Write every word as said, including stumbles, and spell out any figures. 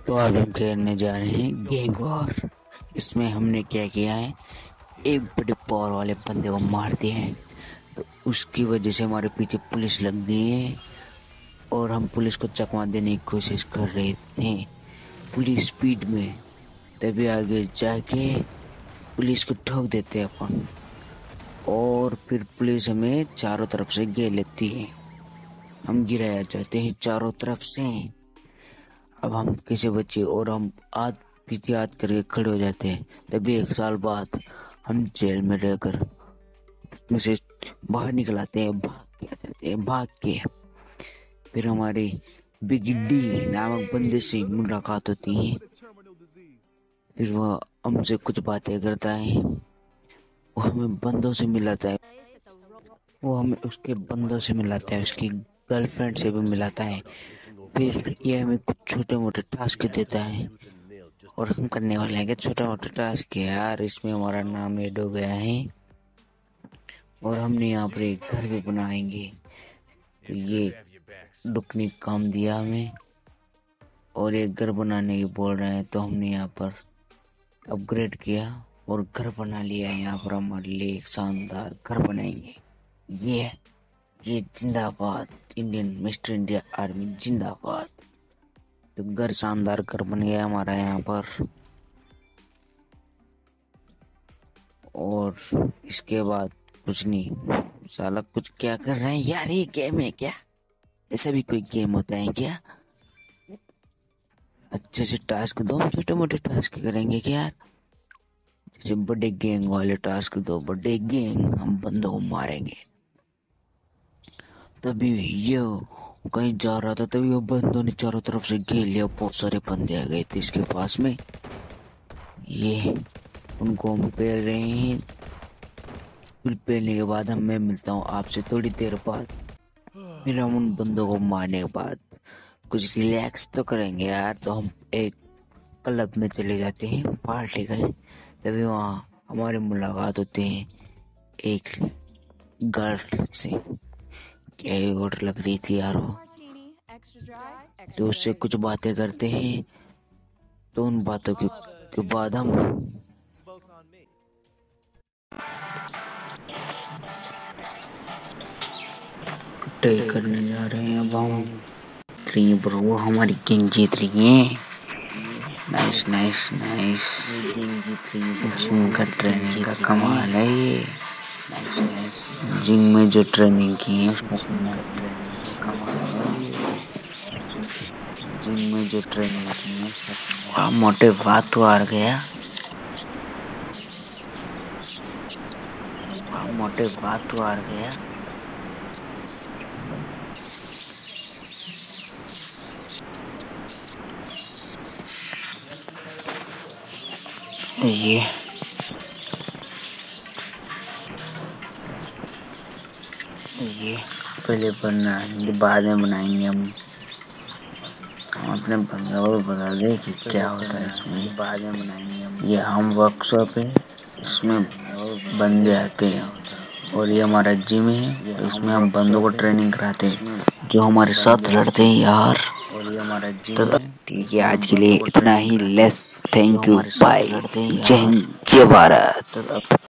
तो आज हम खेलने जा रहे हैं गैंग वॉर। इसमें हमने क्या किया है, एक बड़े पावर वाले बंदे को मार दिया है। तो उसकी वजह से हमारे पीछे पुलिस लग गई है और हम पुलिस को चकमा देने की कोशिश कर रहे थे पुलिस स्पीड में। तभी आगे जाके पुलिस को ठोक देते हैं अपन और फिर पुलिस हमें चारों तरफ से घेर लेती है। हम गिराया जाते हैं चारों तरफ से। अब हम कैसे बचे और हम आज पीछे याद करके खड़े हो जाते हैं। तभी एक साल बाद हम जेल में रहकर उसमें से बाहर निकल आते हैं, भाग के आ जाते हैं भाग के। फिर हमारी बिग डी नामक बंदे से मुलाकात होती है। फिर वह हमसे कुछ बातें करता है, वो हमें बंदों से मिलाता है वो हमें उसके बंदों से मिलाता है, उसकी गर्लफ्रेंड से भी मिलाता है। फिर ये हमें कुछ छोटे मोटे टास्क देता है और हम करने वाले हैं कि छोटा मोटा टास्क है यार। इसमें हमारा नाम ऐड हो गया है और हमने यहाँ पर एक घर भी बनाएंगे। तो ये डुक ने काम दिया हमें और एक घर बनाने की बोल रहे हैं, तो हमने यहाँ पर अपग्रेड किया और घर बना लिया। यहाँ पर हमारे लिए एक शानदार घर बनाएंगे। ये ये जिंदाबाद, इंडियन मिस्टर इंडिया आर्मी जिंदाबाद। तो घर शानदार घर बन गया हमारा यहाँ पर। और इसके बाद कुछ नहीं, साला कुछ क्या कर रहे हैं यार, ये गेम है क्या? ऐसा भी कोई गेम होता है क्या? अच्छे से टास्क दो, हम छोटे मोटे टास्क करेंगे क्या यार? जैसे बड़े गैंग वाले टास्क दो, बड़े गैंग हम बंदों को मारेंगे। तभी ये कहीं जा रहा था, तभी वो बंदों ने चारों तरफ से घेर लिया। बहुत सारे बंदे आ गए थे इसके पास में। ये उनको हम पेल रहे हैं। फिर पेलने के बाद हम मैं मिलता हूँ आपसे थोड़ी देर बाद। फिर हम उन बंदों को मारने के बाद कुछ रिलैक्स तो करेंगे यार। तो हम एक क्लब में चले जाते हैं पार्टी करने। तभी वहाँ हमारी मुलाकात होती है एक गर्ल से। क्या ही गुड लग रही थी यार वो। तो उससे कुछ बातें करते हैं। तो उन बातों के, के बाद हम टय करने जा रहे हैं। अब हम थ्री ब्रो, हमारी किंग जीत रही है। Nice nice nice. जिम का ट्रेनिंग का कमाल है ये। जिम में जो ट्रेनिंग की है उसका कमाल है। जिम में जो ट्रेनिंग की है उसका मोटे बात तो आ गया। मोटे बात तो आ गया। ये ये पहले बनाएंगे, बाद में बनाएंगे। हम हम अपने बंदों को बता दें कि क्या होता है इसमें, बाद में बनाएंगे हम। ये हम वर्कशॉप है, इसमें बंदे आते हैं और ये हमारा जिम है। इसमें हम बंदों को ट्रेनिंग कराते हैं जो हमारे साथ लड़ते हैं यार। और ये हमारा जिम है। ठीक है, आज के लिए इतना ही। Less thank you, bye, Jai Hind, जय भारत।